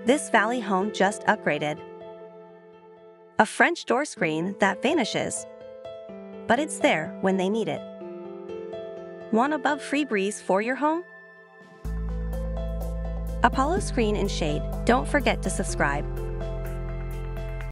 This Valley home just upgraded. A French door screen that vanishes, but it's there when they need it. Want above free breeze for your home? Apollo Screen and Shade. Don't forget to subscribe.